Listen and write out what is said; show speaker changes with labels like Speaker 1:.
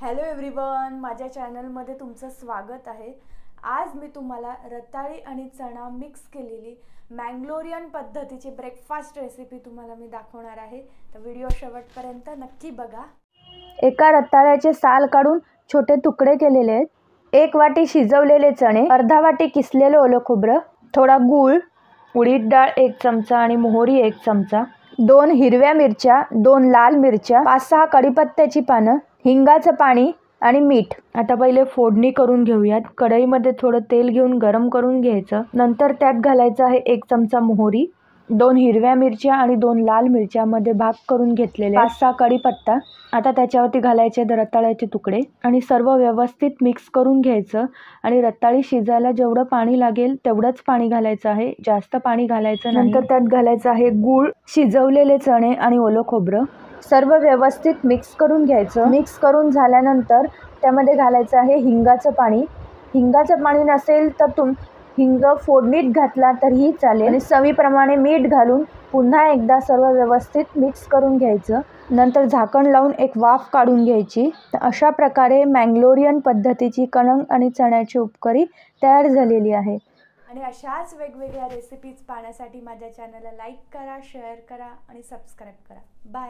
Speaker 1: Hello everyone, माझ्या चॅनलमध्ये तुमचं स्वागत आहे। आज मी तुम्हाला रताळी आणि चणा मिक्स केलेली मँगलोरियन पद्धतीची ब्रेकफास्ट रेसिपी तुम्हाला मी दाखवणार आहे। तर व्हिडिओ शेवटपर्यंत नक्की बघा।
Speaker 2: एका रताळ्याचे साल काढून छोटे तुकडे केलेले आहेत, 1 वाटी शिजवलेले चणे, अर्धा वाटी किसलेले ओलं खोबरं, थोडा गूळ, उडीद डाळ 1 चमचा आणि मोहरी 1 चमचा, 2 हिरव्या मिरच्या, 2 लाल मिरच्या, 5-6 कढीपत्त्याची पानं, हिंगाचं पाणी आणि मीठ। आता पहिले फोडणी करून घेऊयात। कढईमध्ये थोडं तेल घेऊन गरम करून घ्यायचं। नंतर त्यात घालायचं आहे 1 चमचा मोहरी, 2 हिरव्या मिरच्या आणि 2 लाल मिरच्यामध्ये भाग करून घेतलेले 5-6 कढीपत्ता। आता त्याच्यावरती घालायचे रताळ्याचे तुकडे आणि सर्व व्यवस्थित मिक्स करून घ्यायचं। आणि रताळी शिजायला जेवढं पाणी लागेल तेवढंच पाणी घालायचं आहे, जास्त पाणी घालायचं नाही। नंतर त्यात घालायचं आहे गूळ, शिजवलेले चणे आणि ओलं खोबरं। सर्व व्यवस्थित मिक्स करून घ्यायचं। मिक्स करून झाल्यानंतर त्यामध्ये घालायचं आहे हिंगाचं पाणी। हिंगाचं पाणी नसेल तर हिंग फोडणीत घातला तरीही चालेल। आणि चवीप्रमाणे मीठ घालून पुन्हा एकदा सर्व व्यवस्थित मिक्स करून घ्यायचं। नंतर झाकण लावून एक वाफ काढून घ्यायची। तर अशा प्रकारे मँगलोरियन पद्धतीची कणंग आणि चण्याची उपकरी तयार झालेली आहे।
Speaker 1: आणि अशाच वेगवेगळ्या रेसिपीज पाहण्यासाठी माझ्या चॅनलला लाईक करा, शेअर करा आणि सबस्क्राईब करा। बाय।